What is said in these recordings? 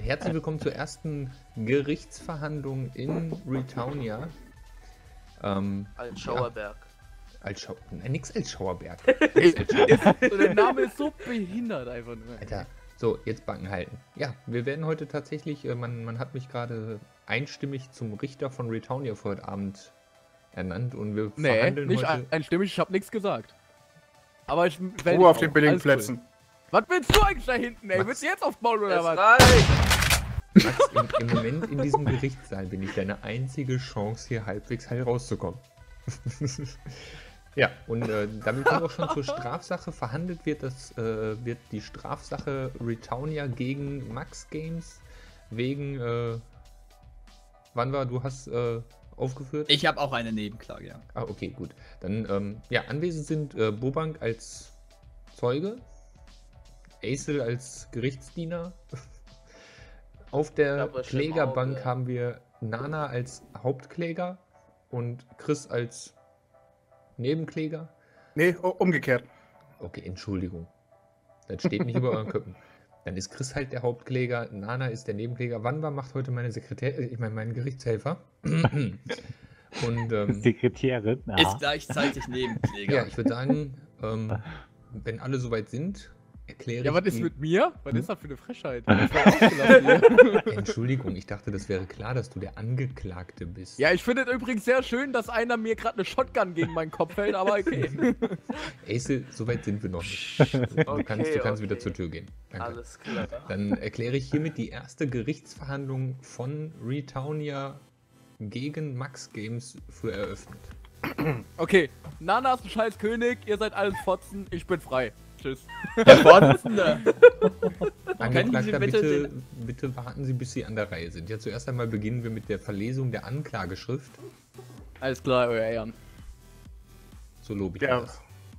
herzlich willkommen zur ersten Gerichtsverhandlung in Retaunia. Als Schauerberg. Nix als Schauerberg. Der Name ist so behindert einfach nur. Alter, so, jetzt Backen halten. Ja, wir werden heute tatsächlich, man hat mich gerade einstimmig zum Richter von Retaunia für heute Abend ernannt und wir verhandeln nicht heute... einstimmig, ich hab nichts gesagt. Aber ich werde Ruhe auf den billigen Plätzen. Was willst du eigentlich da hinten, ey? Max. Willst du jetzt aufs Maul oder was? Max, im Moment in diesem Gerichtssaal bin ich deine einzige Chance, hier halbwegs heil rauszukommen. Ja, und damit kommen wir auch schon zur Strafsache. Verhandelt wird die Strafsache Retaunia gegen Max Games wegen, du hast aufgeführt? Ich habe auch eine Nebenklage, ja. Ah, okay, gut. Dann, ja, anwesend sind Bobank als Zeuge, Aisel als Gerichtsdiener. Auf der Klägerbank haben wir Nana als Hauptkläger und Chris als Nebenkläger. Nee, umgekehrt. Okay, Entschuldigung. Das steht nicht über euren Köpfen. Dann ist Chris halt der Hauptkläger, Nana ist der Nebenkläger. Wanwa macht heute meine mein Gerichtshelfer. Und, Sekretärin. Ja. Ist gleichzeitig Nebenkläger. Ja, ich würde sagen, wenn alle soweit sind, erkläre ich. Ja, was ist mit mir? Was ist das für eine Frechheit? Entschuldigung, ich dachte, das wäre klar, dass du der Angeklagte bist. Ja, ich finde es übrigens sehr schön, dass einer mir gerade eine Shotgun gegen meinen Kopf hält, aber okay. Aisel, soweit sind wir noch nicht. Du kannst wieder zur Tür gehen. Danke. Alles klar. Dann erkläre ich hiermit die erste Gerichtsverhandlung von Retaunia gegen Max Games für eröffnet. Okay, Nana ist ein scheiß König, ihr seid alles Fotzen, ich bin frei. Tschüss. Der Vorsitzende. Angeklagter, bitte bitte warten Sie, bis Sie an der Reihe sind. Ja, zuerst einmal beginnen wir mit der Verlesung der Anklageschrift. Alles klar, euer Ehren. So lobe ich Ja. das.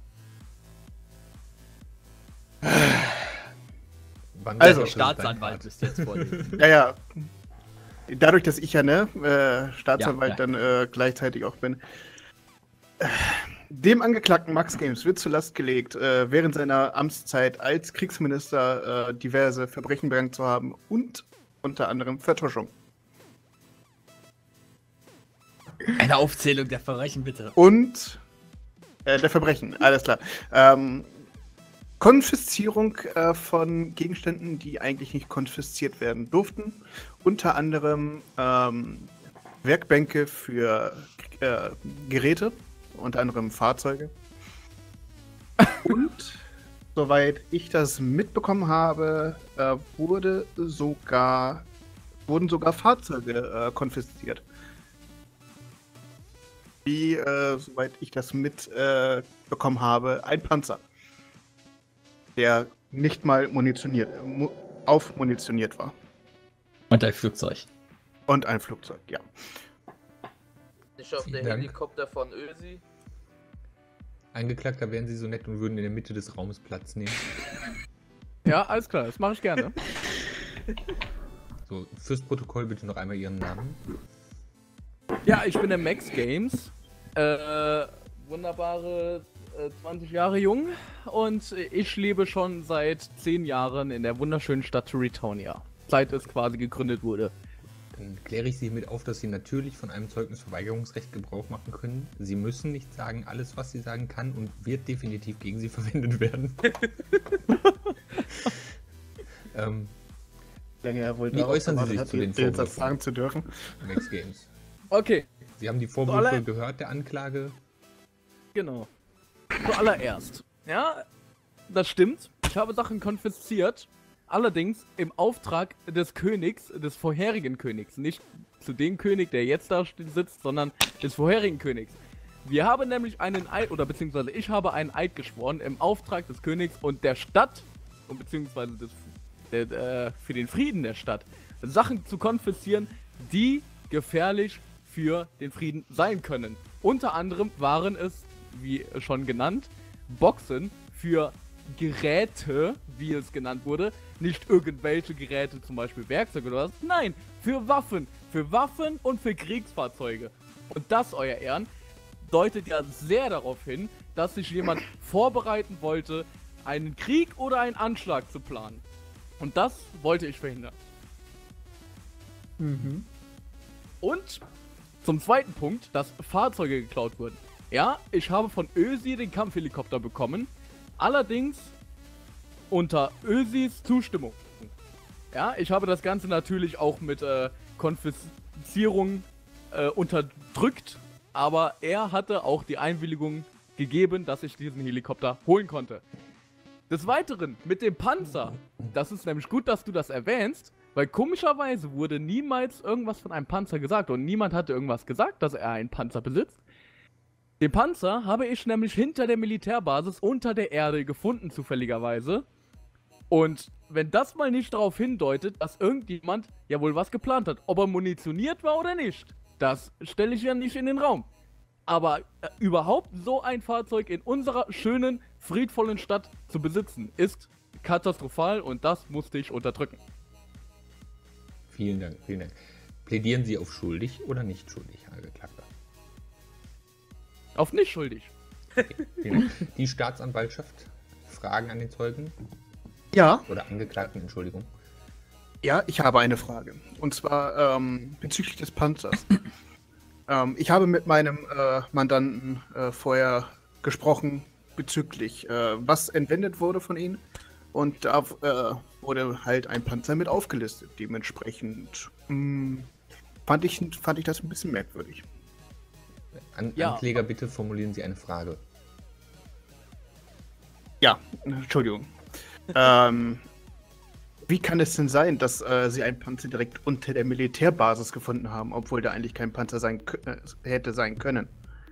Also, Der Staatsanwalt müsst jetzt vorlesen. Ja. Dadurch, dass ich ja Staatsanwalt Ja. dann gleichzeitig auch bin. Dem Angeklagten Max Games wird zur Last gelegt, während seiner Amtszeit als Kriegsminister diverse Verbrechen begangen zu haben und unter anderem Vertuschung. Eine Aufzählung der Verbrechen, bitte. Und der Verbrechen, alles klar. Konfiszierung von Gegenständen, die eigentlich nicht konfisziert werden durften. Unter anderem Werkbänke für Geräte, unter anderem Fahrzeuge. Und soweit ich das mitbekommen habe, wurden sogar Fahrzeuge konfisziert. Wie, soweit ich das mitbekommen habe, ein Panzer, der nicht mal aufmunitioniert war. Und ein Flugzeug. Und ein Flugzeug, ja. Nicht auf Vielen der Dank. Helikopter von Ösi. Angeklagter, wären Sie so nett und würden in der Mitte des Raums Platz nehmen. Ja, alles klar, das mache ich gerne. So, fürs Protokoll bitte noch einmal Ihren Namen. Ja, ich bin der Max Games. Wunderbare 20 Jahre jung und ich lebe schon seit 10 Jahren in der wunderschönen Stadt Retaunia, seit es quasi gegründet wurde. Dann kläre ich Sie mit auf, dass Sie natürlich von einem Zeugnisverweigerungsrecht Gebrauch machen können. Sie müssen nicht sagen, alles was Sie sagen kann und wird definitiv gegen Sie verwendet werden. Wie äußern Sie sich zu den Vorwürfen, sagen zu dürfen? Max Games? Okay, Sie haben die Vorwürfe gehört, der Anklage. genau. Zuallererst. Ja, das stimmt. Ich habe Sachen konfisziert. Allerdings im Auftrag des Königs, des vorherigen Königs. Nicht zu dem König, der jetzt da sitzt, sondern des vorherigen Königs. Wir haben nämlich einen Eid, oder beziehungsweise ich habe einen Eid geschworen im Auftrag des Königs und der Stadt, und beziehungsweise für den Frieden der Stadt, Sachen zu konfiszieren, die gefährlich für den Frieden sein können. Unter anderem waren es, wie schon genannt, Boxen für Geräte, wie es genannt wurde. Nicht irgendwelche Geräte, zum Beispiel Werkzeuge oder was. Nein, für Waffen. Für Waffen und für Kriegsfahrzeuge. Und das, euer Ehren, deutet ja sehr darauf hin, dass sich jemand vorbereiten wollte, einen Krieg oder einen Anschlag zu planen. Und das wollte ich verhindern. Und zum zweiten Punkt, dass Fahrzeuge geklaut wurden. Ja, ich habe von Ösi den Kampfhelikopter bekommen, allerdings unter Ösis Zustimmung. Ja, ich habe das Ganze natürlich auch mit Konfiszierung unterdrückt, aber er hatte auch die Einwilligung gegeben, dass ich diesen Helikopter holen konnte. Des Weiteren, mit dem Panzer, das ist nämlich gut, dass du das erwähnst, weil komischerweise wurde niemals irgendwas von einem Panzer gesagt und niemand hatte irgendwas gesagt, dass er einen Panzer besitzt. Den Panzer habe ich nämlich hinter der Militärbasis unter der Erde gefunden, zufälligerweise. Und wenn das mal nicht darauf hindeutet, dass irgendjemand ja wohl was geplant hat, ob er munitioniert war oder nicht, das stelle ich ja nicht in den Raum. Aber überhaupt so ein Fahrzeug in unserer schönen, friedvollen Stadt zu besitzen, ist katastrophal und das musste ich unterdrücken. Vielen Dank, vielen Dank. Plädieren Sie auf schuldig oder nicht schuldig, Angeklagter? Auf nicht schuldig. Okay, vielen Dank. Die Staatsanwaltschaft, Fragen an den Zeugen? Ja. Oder Angeklagten, Entschuldigung. Ja, ich habe eine Frage. Und zwar bezüglich des Panzers. Ich habe mit meinem Mandanten vorher gesprochen bezüglich, was entwendet wurde von ihnen. Und da wurde halt ein Panzer mit aufgelistet. Dementsprechend fand ich das ein bisschen merkwürdig. Ankläger, bitte formulieren Sie eine Frage. Ja, Entschuldigung. Wie kann es denn sein, dass sie einen Panzer direkt unter der Militärbasis gefunden haben, obwohl da eigentlich kein Panzer hätte sein können?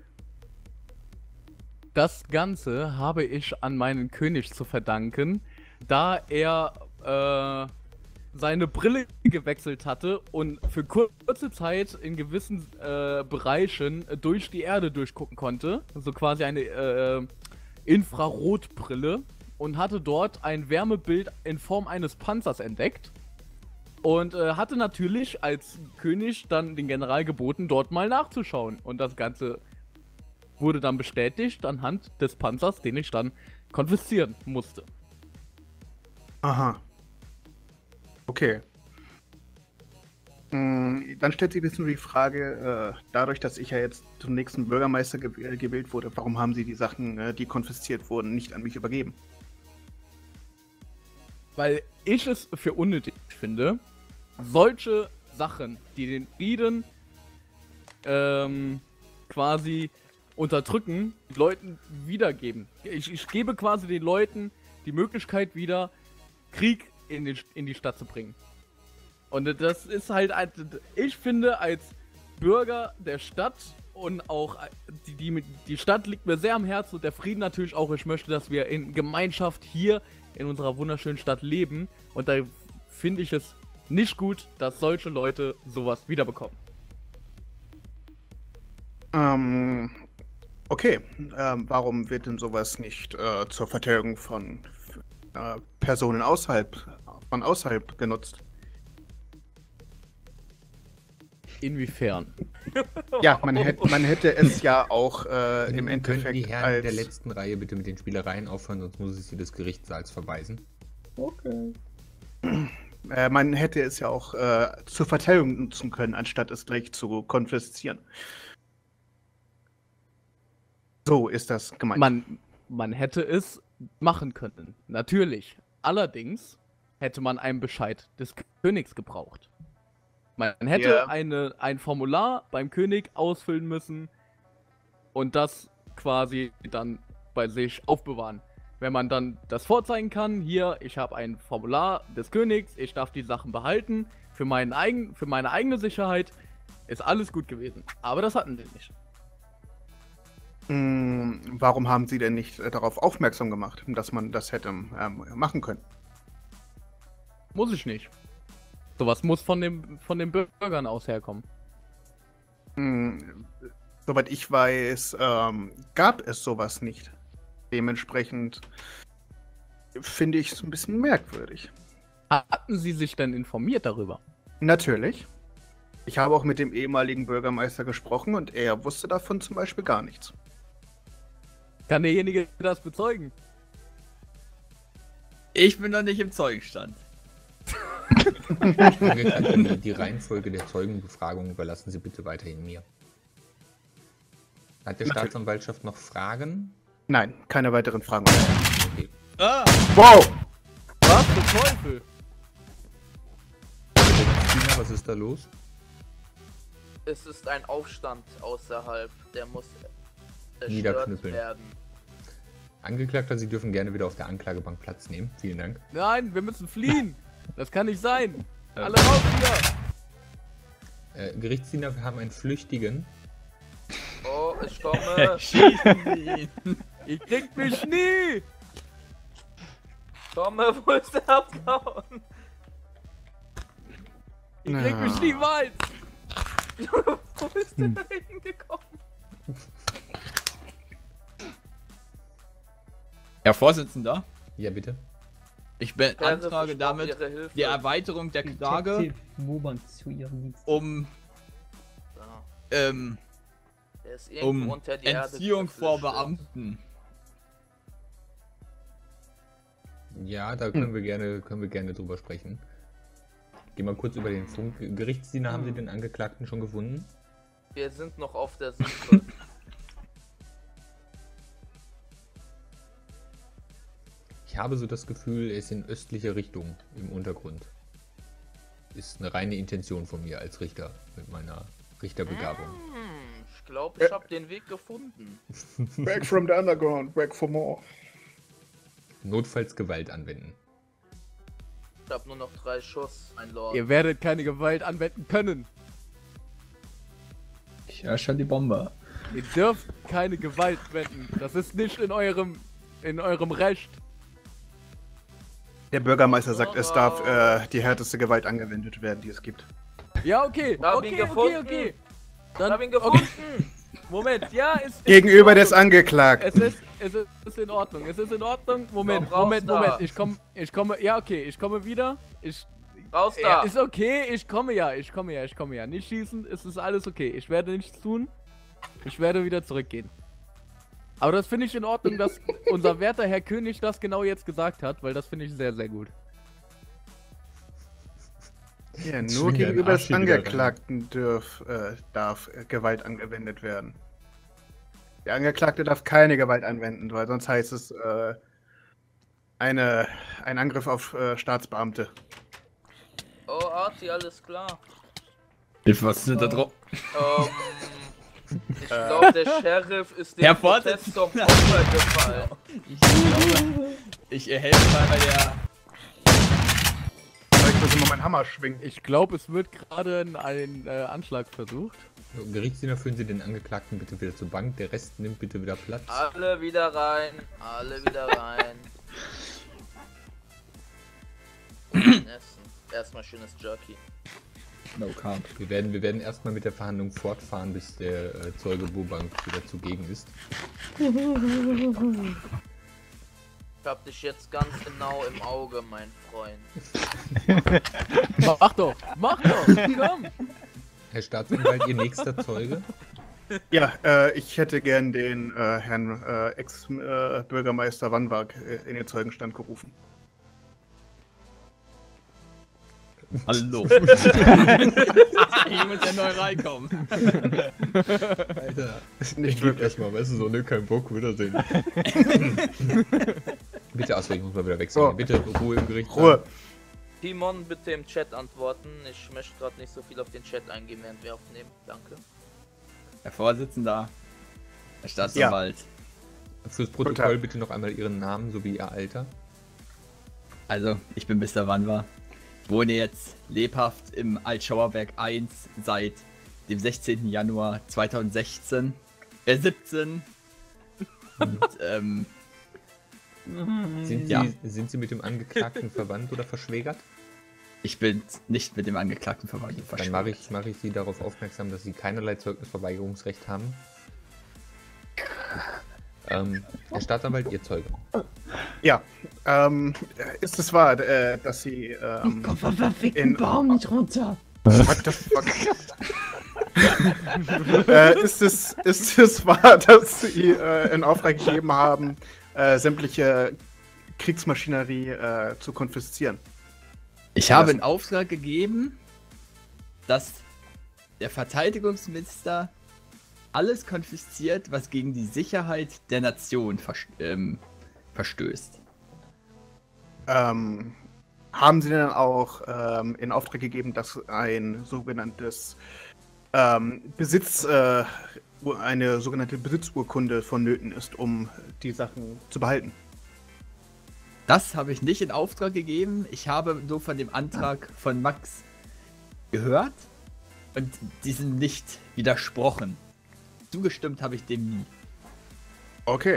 Das Ganze habe ich an meinen König zu verdanken, da er seine Brille gewechselt hatte und für kurze Zeit in gewissen Bereichen durch die Erde durchgucken konnte. So quasi eine Infrarotbrille. Und hatte dort ein Wärmebild in Form eines Panzers entdeckt. Und hatte natürlich als König dann den General geboten, dort mal nachzuschauen. Und das Ganze wurde dann bestätigt anhand des Panzers, den ich dann konfiszieren musste. Aha. Okay. Dann stellt sich jetzt nur die Frage, dadurch, dass ich ja jetzt zum nächsten Bürgermeister gewählt wurde, warum haben Sie die Sachen, die konfisziert wurden, nicht an mich übergeben? Weil ich es für unnötig finde, solche Sachen, die den Frieden quasi unterdrücken, Leuten wiedergeben. Ich gebe quasi den Leuten die Möglichkeit wieder, Krieg in die Stadt zu bringen. Und das ist halt, ich finde, als Bürger der Stadt und auch die Stadt liegt mir sehr am Herzen und der Frieden natürlich auch. Ich möchte, dass wir in Gemeinschaft hier in unserer wunderschönen Stadt leben. Und da finde ich es nicht gut, dass solche Leute sowas wiederbekommen. Okay. Warum wird denn sowas nicht zur Verteidigung von Personen außerhalb genutzt? Inwiefern? Ja, man hätte es ja auch im Könnten Endeffekt die Herren der letzten Reihe bitte mit den Spielereien aufhören, sonst muss ich sie des Gerichtssaals verweisen. Okay. Man hätte es ja auch zur Verteidigung nutzen können, anstatt es gleich zu konfiszieren. So ist das gemeint. Man hätte es machen können, natürlich. Allerdings hätte man einen Bescheid des Königs gebraucht. Man hätte ein Formular beim König ausfüllen müssen und das quasi dann bei sich aufbewahren. Wenn man dann das vorzeigen kann, hier, ich habe ein Formular des Königs, ich darf die Sachen behalten, für meine eigene Sicherheit, ist alles gut gewesen. Aber das hatten sie nicht. Warum haben Sie denn nicht darauf aufmerksam gemacht, dass man das hätte machen können? Muss ich nicht. Sowas muss von den Bürgern aus herkommen. Soweit ich weiß, gab es sowas nicht. Dementsprechend finde ich es ein bisschen merkwürdig. Hatten Sie sich denn informiert darüber? Natürlich. Ich habe auch mit dem ehemaligen Bürgermeister gesprochen und er wusste davon zum Beispiel gar nichts. Kann derjenige das bezeugen? Ich bin noch nicht im Zeugenstand. Angeklagte, die Reihenfolge der Zeugenbefragung überlassen Sie bitte weiterhin mir. Hat der Staatsanwaltschaft noch Fragen? Nein, keine weiteren Fragen. Okay. Ah! Wow! Was zum Teufel? Tina, was ist da los? Es ist ein Aufstand außerhalb, der muss zerstört Niederknüppeln. werden. Angeklagter, Sie dürfen gerne wieder auf der Anklagebank Platz nehmen. Vielen Dank. Nein, wir müssen fliehen. Das kann nicht sein. Alle raus hier. Gerichtsdiener, wir haben einen Flüchtigen. Oh, ich komme. Schießen Sie ihn! Ihr kriegt mich nie. Komme, wo ist der Abhauen? Ihr kriegt mich niemals. Wo ist der da hingekommen? Herr Vorsitzender, Ja, bitte. ich Herr, beantrage ich brauche damit Ihre Hilfe. die Erweiterung der Klage um Ja, der ist irgendwo unter die Erde Entziehung vor geflüchtet. Beamten. Ja, da können wir gerne drüber sprechen. Geh mal kurz über den Funk. Gerichtsdiener, haben Sie den Angeklagten schon gefunden? Wir sind noch auf der Suche. Ich habe so das Gefühl, er ist in östliche Richtung im Untergrund. Ist eine reine Intention von mir als Richter mit meiner Richterbegabung. Ich glaube, ich habe den Weg gefunden. Back from the underground, back for more. Notfalls Gewalt anwenden. Ich habe nur noch 3 Schuss, mein Lord. Ihr werdet keine Gewalt anwenden können. Ich höre schon die Bombe. Ihr dürft keine Gewalt wenden. Das ist nicht in eurem Recht. Der Bürgermeister sagt, es darf die härteste Gewalt angewendet werden, die es gibt. Ja, okay. Hab ihn gefunden. Okay. Ich hab ihn gefunden. Moment, ja, ist Gegenüber in des Ordnung. Angeklagten. Es ist in Ordnung. Es ist in Ordnung. Moment, Komm raus Moment, da. Moment. Ich komme. Ja, okay. Ich komme wieder. Raus Ja, da. ist okay. Ich komme ja. Nicht schießen. Es ist alles okay. Ich werde nichts tun. Ich werde wieder zurückgehen. Aber das finde ich in Ordnung, dass unser werter Herr König das genau jetzt gesagt hat, weil das finde ich sehr, sehr gut. Ja, nur Schwing deinen gegenüber Arsch des hier wieder rein. Angeklagten darf Gewalt angewendet werden. Der Angeklagte darf keine Gewalt anwenden, weil sonst heißt es ein Angriff auf Staatsbeamte. Oh, Arti, alles klar. Was ist denn da drauf? Ich glaube, der Sheriff ist dem Herr Protest zum Vorsitzender. Opfer gefallen. Ich glaube, ich helfe mal bei der... Ich muss immer meinen Hammer schwingen. Ich glaube, es wird gerade ein Anschlag versucht. So, Gerichtsdiener, führen Sie den Angeklagten bitte wieder zur Bank. Der Rest nimmt bitte wieder Platz. Alle wieder rein. Alle wieder rein. Essen. Erstmal schönes Jerky. No carb. Wir werden erstmal mit der Verhandlung fortfahren, bis der Zeuge Bobank wieder zugegen ist. Ich hab dich jetzt ganz genau im Auge, mein Freund. Mach doch! Komm! Herr Staatsanwalt, Ihr nächster Zeuge? Ja, ich hätte gern den Herrn Ex-Bürgermeister Wannwag in den Zeugenstand gerufen. Hallo. Ich muss ja neu reinkommen. Alter, Nicht ich wirklich. erstmal, weißt du, so, ne, kein Bock, wiedersehen. Bitte, achso, ich muss mal wieder wechseln. So. Bitte Ruhe im Gericht. Ruhe! Timon, bitte im Chat antworten. Ich möchte gerade nicht so viel auf den Chat eingehen, während wir aufnehmen. Danke. Herr Vorsitzender, Herr Staatsanwalt. Fürs Guten Protokoll Tag. bitte noch einmal Ihren Namen sowie Ihr Alter. Also, ich bin Mr. Wanwa. Ich wohne jetzt lebhaft im Altschauerberg 1 seit dem 16. Januar 2016. 17. Und, Sind Sie mit dem Angeklagten verwandt oder verschwägert? ich bin nicht mit dem Angeklagten verwandt. Dann mache ich Sie darauf aufmerksam, dass Sie keinerlei Zeugnisverweigerungsrecht haben. Herr Staatsanwalt, Ihr Zeuge. Ja, ist es wahr, dass Sie Komm vom verfickten in- Baum nicht runter. What the fuck? Ist es wahr, dass Sie in Auftrag gegeben haben, sämtliche Kriegsmaschinerie zu konfiszieren? Ich habe in Auftrag gegeben, dass der Verteidigungsminister alles konfisziert, was gegen die Sicherheit der Nation verstößt. Haben Sie denn auch in Auftrag gegeben, dass ein sogenanntes eine sogenannte Besitzurkunde vonnöten ist, um die Sachen zu behalten? Das habe ich nicht in Auftrag gegeben. Ich habe nur von dem Antrag von Max gehört und diesem nicht widersprochen. Zugestimmt habe ich dem nie. Okay.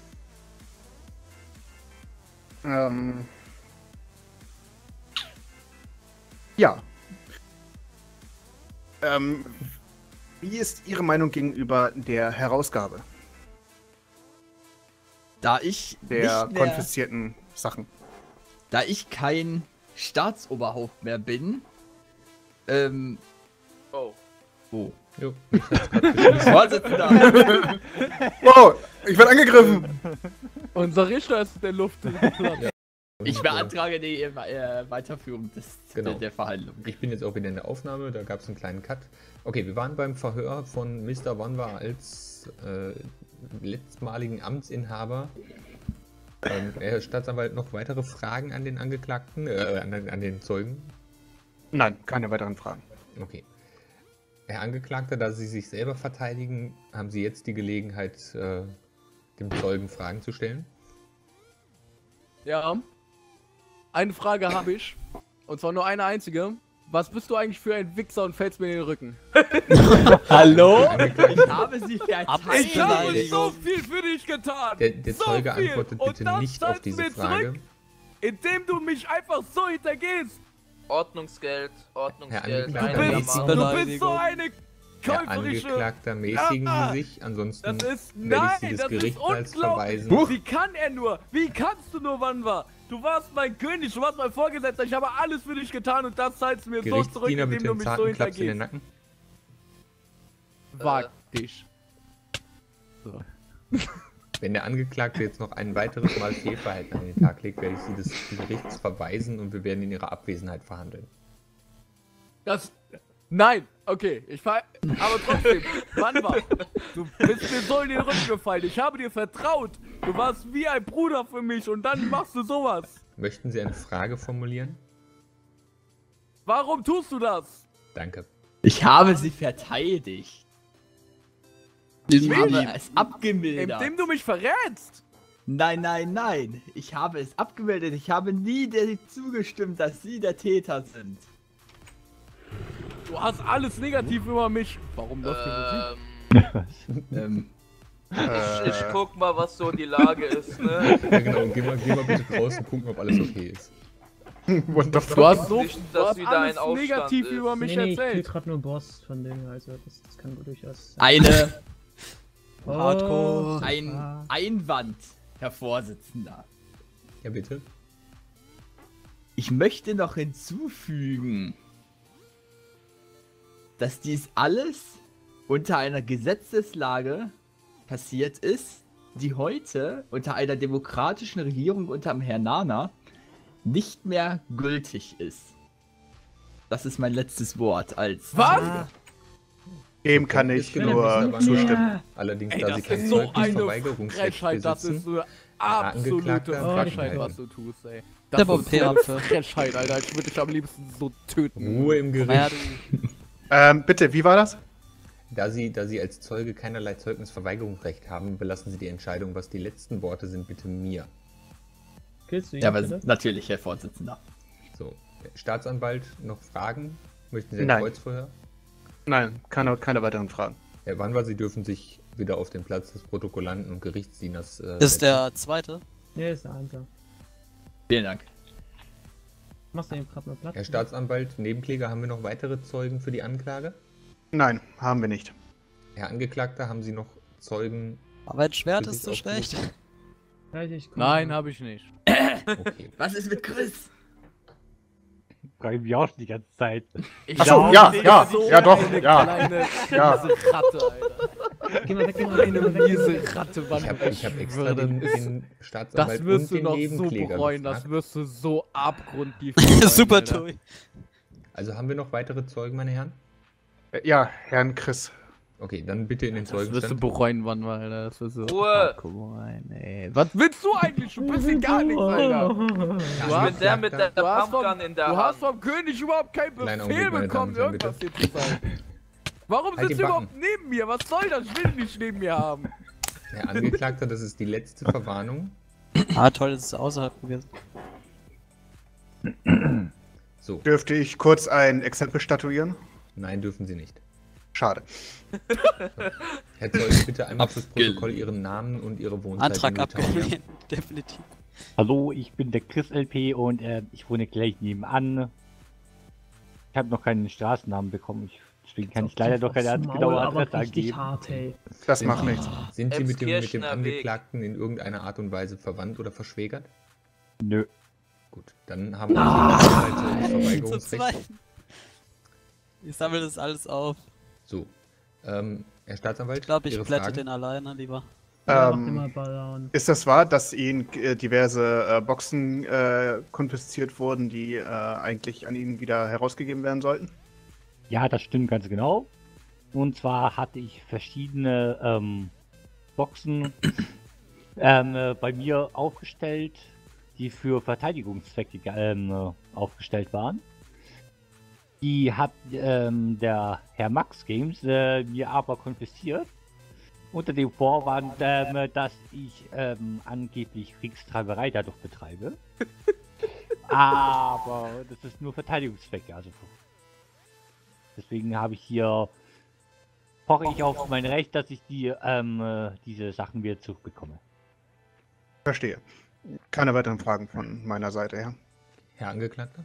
Ja. Wie ist Ihre Meinung gegenüber der Herausgabe Da ich der nicht mehr, konfiszierten Sachen? Da ich kein Staatsoberhaupt mehr bin, Oh. Oh. Jo, ich hab's grad geschrieben. Vorsitzender! Wow, ich werde angegriffen! Unser Richter ist in der Luft. Ja. Ich beantrage die Weiterführung der Verhandlung. Ich bin jetzt auch wieder in der Aufnahme, da gab es einen kleinen Cut. Okay, wir waren beim Verhör von Mr. Wanwa als letztmaligen Amtsinhaber. Herr Staatsanwalt, noch weitere Fragen an den Angeklagten, an den Zeugen? Nein, keine weiteren Fragen. Okay. Herr Angeklagter, da Sie sich selber verteidigen, haben Sie jetzt die Gelegenheit, dem Zeugen Fragen zu stellen? Ja. Eine Frage habe ich. Und zwar nur eine einzige. Was bist du eigentlich für ein Wichser und fällst mir in den Rücken? Hallo? Ich habe sie verteidigt. Ich habe so viel für dich getan! Der Zeuge antwortet bitte nicht auf diese Frage. Indem du mich einfach so hintergehst! Ordnungsgeld. Herr Keine Angeklagter, Drama. Du bist so eine Herr käuferische... Angeklagter, mäßigen Sie sich, ansonsten Das ist... werde ich Sie Nein, des das ist Gerichtssaals unglaublich! verweisen. Wie kann er nur? Wie kannst du nur, Wanwa? Du warst mein König, du warst mein Vorgesetzter, ich habe alles für dich getan und das zahlst du mir so zurück, Gerichtsdiener, indem bitte du den mich so zarten Klaps in den hintergehst. Nacken. Wag dich. So. Wenn der Angeklagte jetzt noch ein weiteres Mal Fehlverhalten an den Tag legt, werde ich Sie des Gerichts verweisen und wir werden in Ihrer Abwesenheit verhandeln. Das... Nein, okay, aber trotzdem, Wanwa, du bist mir so in den Rücken gefallen, ich habe dir vertraut, du warst wie ein Bruder für mich und dann machst du sowas. Möchten Sie eine Frage formulieren? Warum tust du das? Danke. Ich habe sie verteidigt. Ich habe es abgemildert. Indem du mich verrätst. Nein, nein, nein. Ich habe es abgemeldet. Ich habe nie zugestimmt, dass Sie der Täter sind. Du hast alles negativ über mich. Warum läuft die Musik? Ich guck mal, was so die Lage ist, ne? Ja genau, geh mal bitte raus und gucken, ob alles okay ist. What the fuck? Du hast so Nicht, du dass hast wieder alles ein Aufstand negativ ist. über mich Nee, ich kill erzählt. grad nur Boss von dem, also das kann gut durchaus sein. Eine Hardcore. Ein Einwand, Herr Vorsitzender. Ja, bitte. Ich möchte noch hinzufügen, dass dies alles unter einer Gesetzeslage passiert ist, die heute unter einer demokratischen Regierung unter Herrn Nana nicht mehr gültig ist. Das ist mein letztes Wort als... Was? Dem kann ich Ist genau, nur ist aber zustimmen. Allerdings, Ey, da Sie das kein ist so eine Zeugnisverweigerungsrecht Frechheit, das ist besitzen, so absolute Angeklagter, Frechheit, Frechheit. was du tust, ey. Der Das ist so eine Vampirapfel. Frechheit, Alter. Ich würde dich am liebsten so töten. Ruhe im Ja, Gericht. Bitte, wie war das? Da Sie als Zeuge keinerlei Zeugnisverweigerungsrecht haben, belassen Sie die Entscheidung, was die letzten Worte sind, bitte mir. Killst du ihn, Ja, aber bitte? natürlich, Herr Vorsitzender. So, Staatsanwalt, noch Fragen? Möchten Sie ein Nein. Kreuzverhör? Nein, keine weiteren Fragen. Herr Wanwa, Sie dürfen sich wieder auf den Platz des Protokollanten und Gerichtsdieners ist der zweite. Nee, ist der Einser. Vielen Dank. Machst du ihm gerade mal Platz? Herr Staatsanwalt, Nebenkläger, haben wir noch weitere Zeugen für die Anklage? Nein, haben wir nicht. Herr Angeklagter, haben Sie noch Zeugen? Aber ein Schwert Für ist sich so schlecht. Ja, ich komm Nein, mal. habe ich nicht. Okay. Was ist mit Chris? Frage ich mich auch schon die ganze Zeit. Ach so, ja, bin ja, so ja, doch, eine ja. kleine Ja. fiese Ratte, Alter. Geh mal weg, geh mal weg, geh Eine mal weg. miese Ratte, Mann. Ich hab extra den Staatsanwalt Das wirst und du den noch so Nebenkläger bereuen, gefragt. das wirst du so abgrundtief bereuen, Super, Alter. Tobi. Also haben wir noch weitere Zeugen, meine Herren? Ja, Herrn Chris. Okay, dann bitte in den Das wirst du Zeugenstand. bereuen, Mann, Alter. Das wirst du... Ruhe! Rein, ey. Was willst du eigentlich? Du bist hier gar nichts, Alter. Ich bin der mit der Du hast Pumpgun in der Du hast Hand. vom König überhaupt keinen Kleiner Befehl Augenblick, meine bekommen, Damen und Herren, irgendwas hier zu sagen. Warum Halt sitzt die du Backen. überhaupt neben mir? Was soll das? Ich will dich nicht neben mir haben. Herr Angeklagter, das ist die letzte Verwarnung. Ah, toll, das ist außerhalb gewesen. So, Dürfte ich kurz ein Exempel statuieren? nein, dürfen Sie nicht. Schade. Herr Zeuge, bitte einmal fürs Abgelehnt. Protokoll Ihren Namen und Ihre Wohnzeit Antrag mitteilen. abgelehnt, definitiv. Hallo, ich bin der Chris LP und ich wohne gleich nebenan. Ich habe noch keinen Straßennamen bekommen, deswegen kann ich leider noch keine genaue Adresse angeben. Hart, ey. Das macht nichts. Sind Sie mit dem Emskirchener Weg. Angeklagten in irgendeiner Art und Weise verwandt oder verschwägert? Nö. Gut, dann haben wir auf der Seite das Zu Verweigerungsrecht. zweit. Ich sammle das alles auf. So, Herr Staatsanwalt, Ich glaube, ich Ihre plätte Fragen? den alleine lieber. Ja, mach immer Ballern. Ist das wahr, dass Ihnen diverse Boxen konfisziert wurden, die eigentlich an Ihnen wieder herausgegeben werden sollten? Ja, das stimmt ganz genau. Und zwar hatte ich verschiedene Boxen bei mir aufgestellt, die für Verteidigungszwecke aufgestellt waren. Die hat der Herr Max Games mir aber konfisziert. Unter dem Vorwand, dass ich angeblich Kriegstreiberei dadurch betreibe. Aber das ist nur Verteidigungszwecke. Also deswegen habe ich hier poche ich auf mein Recht, dass ich diese Sachen wieder zurückbekomme. Verstehe. Keine weiteren Fragen von meiner Seite her. Herr Angeklagter?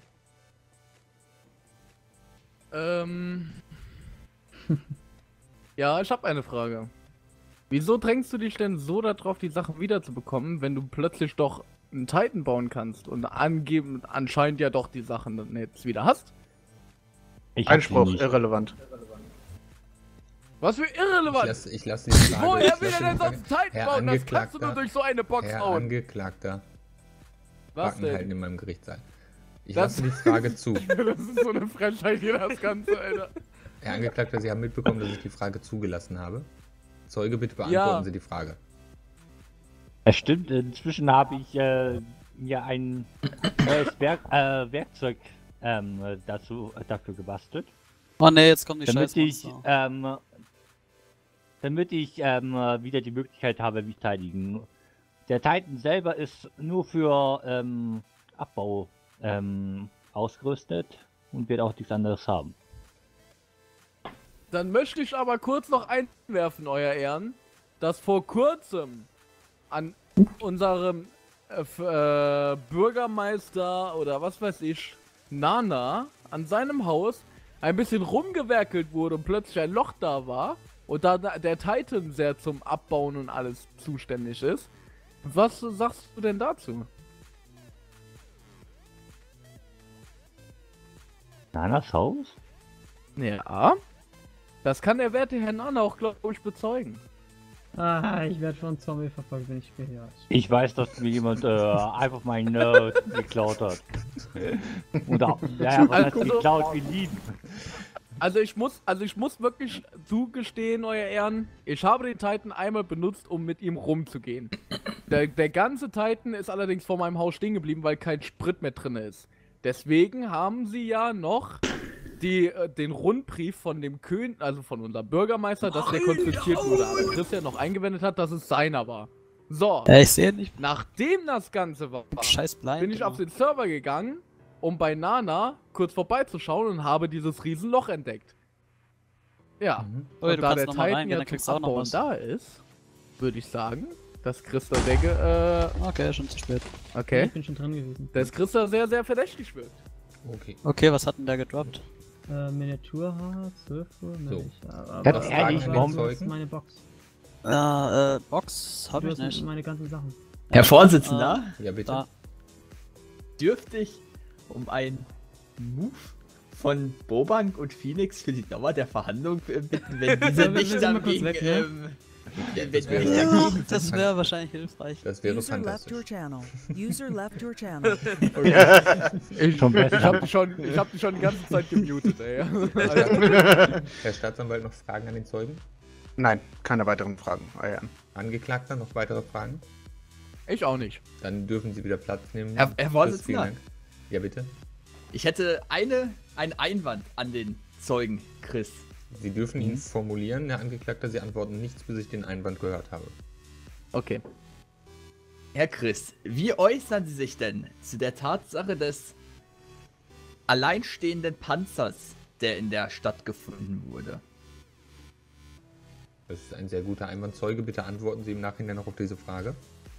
Ja, ich habe eine Frage. Wieso drängst du dich denn so darauf, die Sachen wiederzubekommen, wenn du plötzlich doch einen Titan bauen kannst und anscheinend ja doch die Sachen dann jetzt wieder hast? Ich hab sie Einspruch, nicht. irrelevant. Was für irrelevant! Ich lasse die Frage. Woher ich will lasse er die denn sonst einen Titan Herr bauen? Das kannst du Angeklagter, nur durch so eine Box Herr bauen. Angeklagter, Was Backen halten denn? in meinem Gerichtssaal. Ich Das- lasse die Frage zu. Das ist so eine Frechheit hier, das Ganze, Alter. Herr Angeklagter, Sie haben mitbekommen, dass ich die Frage zugelassen habe. Zeuge, bitte beantworten Ja. Sie die Frage. Es stimmt, inzwischen habe ich mir ein neues Werkzeug dafür gebastelt. Oh ne, jetzt kommt die Damit ich, Scheißmonster. damit ich wieder die Möglichkeit habe, mich zu verteidigen. Der Titan selber ist nur für Abbau ausgerüstet und wird auch nichts anderes haben. Dann möchte ich aber kurz noch einwerfen, Euer Ehren, dass vor kurzem an unserem Bürgermeister oder was weiß ich, Nana, an seinem Haus ein bisschen rumgewerkelt wurde und plötzlich ein Loch da war und da der Titan sehr zum Abbauen und alles zuständig ist. Was sagst du denn dazu? Nanas Haus? Ja, das kann der werte Herr Nana auch, glaube ich, bezeugen. Ah, ich werde von Zombie verfolgt, wenn ich gehört. Ich weiß, dass mir jemand einfach meinen Nerd geklaut hat. Oder, ja, was heißt Also- geklaut, geliehen. Also ich muss wirklich zugestehen, Euer Ehren, ich habe den Titan einmal benutzt, um mit ihm rumzugehen. Der ganze Titan ist allerdings vor meinem Haus stehen geblieben, weil kein Sprit mehr drin ist. Deswegen haben sie ja noch den Rundbrief von dem König, also von unserem Bürgermeister, dass der konfisziert wurde, aber Christian noch eingewendet hat, dass es seiner war. So, Ich sehe nicht. nachdem das Ganze war, Scheiß blind. bin ich auf den Server gegangen, um bei Nana kurz vorbeizuschauen und habe dieses Riesenloch entdeckt. Ja, Oh, ja, und du da kannst der noch mal Titan reingehen, ja dann zum kriegst du auch noch Abbauen was. da ist, würde ich sagen, dass Christa Degge, Okay, schon zu spät. okay, Ich bin schon dran gewesen. dass Christa sehr, sehr verdächtig wird. Okay. Okay, was hat denn der gedroppt? Miniaturhaar, 12 Uhr, Ganz ehrlich, ehrlich, warum- das ist meine Box. Box hab Du ich hast nicht. meine ganzen Sachen. Herr Vorsitzender, Ja, bitte. Da. dürfte ich um einen Move von Bobank und Phoenix für die Dauer der Verhandlung bitten, wenn diese wir nicht sind mal kurz dagegen, weg, ne? wenn das die wäre- nicht Ja, dagegen das sind. wäre wahrscheinlich hilfreich. Das wäre User left your fantastisch. channel. User left your channel. Ich, Schon besser. ich hab dich schon die ganze Zeit gemutet, ey. Also, Herr Staatsanwalt, noch Fragen an den Zeugen? Nein, keine weiteren Fragen. Eiern. Angeklagter, noch weitere Fragen? ich auch nicht. Dann dürfen Sie wieder Platz nehmen. Herr Chris, Vorsitzender. vielen Dank. Ja, bitte. Ich hätte einen Einwand an den Zeugen, Chris. Sie dürfen ihn formulieren, Herr Angeklagter. Sie antworten nichts, bis ich den Einwand gehört habe. Okay. Herr Chris, wie äußern Sie sich denn zu der Tatsache des alleinstehenden Panzers, der in der Stadt gefunden wurde? Das ist ein sehr guter Einwand. Zeuge, bitte antworten Sie im Nachhinein noch auf diese Frage.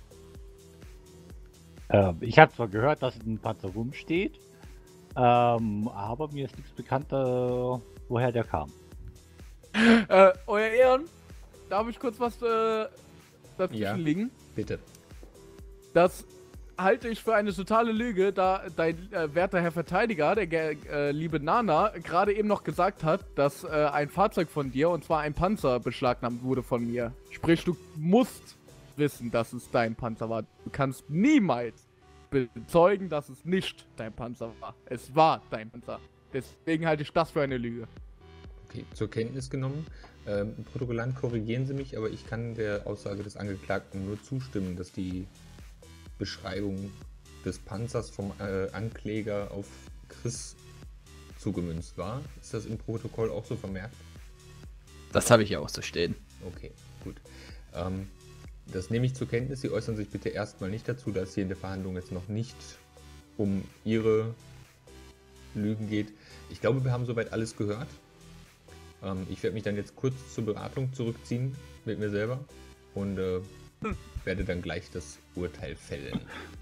Ich habe zwar gehört, dass ein Panzer rumsteht, aber mir ist nichts bekannt, woher der kam. Euer Ehren, darf ich kurz was dazwischen Ja. liegen? Bitte. Das halte ich für eine totale Lüge, da dein werter Herr Verteidiger, der liebe Nana, gerade eben noch gesagt hat, dass ein Fahrzeug von dir, und zwar ein Panzer, beschlagnahmt wurde von mir. Sprich, du musst wissen, dass es dein Panzer war. Du kannst niemals bezeugen, dass es nicht dein Panzer war. Es war dein Panzer. Deswegen halte ich das für eine Lüge. Okay, zur Kenntnis genommen. Protokollant, korrigieren Sie mich, aber ich kann der Aussage des Angeklagten nur zustimmen, dass die Beschreibung des Panzers vom Ankläger auf Chris zugemünzt war. Ist das im Protokoll auch so vermerkt? Das habe ich ja auch so stehen. Okay, gut. Das nehme ich zur Kenntnis. Sie äußern sich bitte erstmal nicht dazu, da es hier in der Verhandlung jetzt noch nicht um Ihre Lügen geht. Ich glaube, wir haben soweit alles gehört. Ich werde mich dann jetzt kurz zur Beratung zurückziehen mit mir selber und werde dann gleich das Urteil fällen.